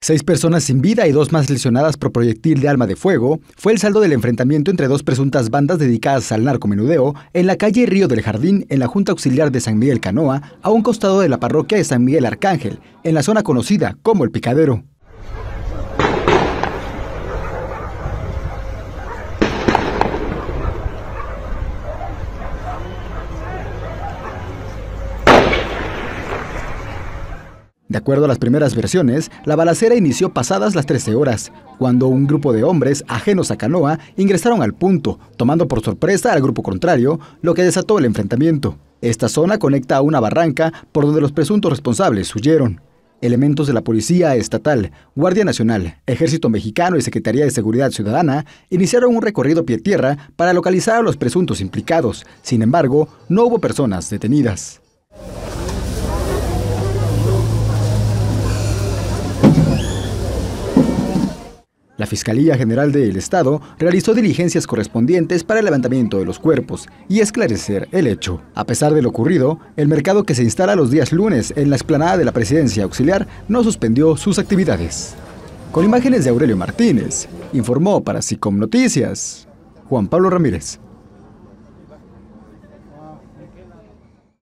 6 personas sin vida y 2 más lesionadas por proyectil de arma de fuego fue el saldo del enfrentamiento entre 2 presuntas bandas dedicadas al narcomenudeo en la calle Río del Jardín, en la Junta Auxiliar de San Miguel Canoa, a un costado de la parroquia de San Miguel Arcángel, en la zona conocida como El Picadero. De acuerdo a las primeras versiones, la balacera inició pasadas las 13 horas, cuando un grupo de hombres ajenos a Canoa ingresaron al punto, tomando por sorpresa al grupo contrario, lo que desató el enfrentamiento. Esta zona conecta a una barranca por donde los presuntos responsables huyeron. Elementos de la Policía Estatal, Guardia Nacional, Ejército Mexicano y Secretaría de Seguridad Ciudadana iniciaron un recorrido pie tierra para localizar a los presuntos implicados. Sin embargo, no hubo personas detenidas. La Fiscalía General del Estado realizó diligencias correspondientes para el levantamiento de los cuerpos y esclarecer el hecho. A pesar de lo ocurrido, el mercado que se instala los días lunes en la explanada de la Presidencia Auxiliar no suspendió sus actividades. Con imágenes de Aurelio Martínez, informó para SICOM Noticias, Juan Pablo Ramírez.